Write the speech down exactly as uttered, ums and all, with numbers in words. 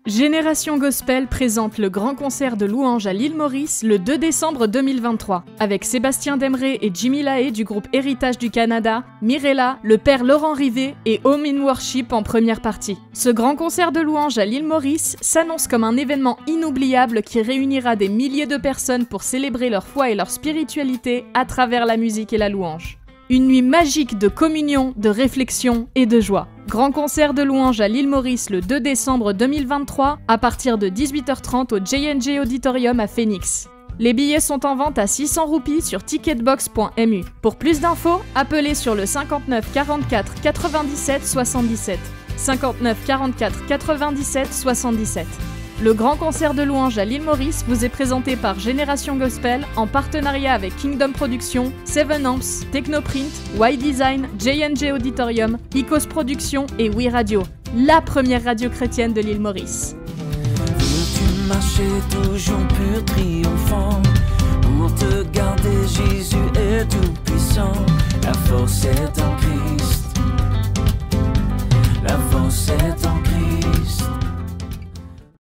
Génération Gospel présente le grand concert de louanges à l'île Maurice le deux décembre deux mille vingt-trois, avec Sébastien Demré et Jimmy Lahaye du groupe Héritage du Canada, Mirella, le père Laurent Rivet et Home in Worship en première partie. Ce grand concert de louanges à l'île Maurice s'annonce comme un événement inoubliable qui réunira des milliers de personnes pour célébrer leur foi et leur spiritualité à travers la musique et la louange. Une nuit magique de communion, de réflexion et de joie. Grand concert de louanges à l'île Maurice le deux décembre deux mille vingt-trois à partir de dix-huit heures trente au J N J Auditorium à Phoenix. Les billets sont en vente à six cents roupies sur ticketbox point m u. Pour plus d'infos, appelez sur le cinquante-neuf quarante-quatre quatre-vingt-dix-sept soixante-dix-sept. cinquante-neuf quarante-quatre quatre-vingt-dix-sept soixante-dix-sept. Le grand concert de louanges à l'île Maurice vous est présenté par Génération Gospel en partenariat avec Kingdom Productions, Seven Amps, Technoprint, Y Design, J N J Auditorium, Icos Productions et Oui Radio, la première radio chrétienne de l'île Maurice. Veux-tu marcher toujours pur, triomphant, pour te garder, Jésus est tout puissant, la force est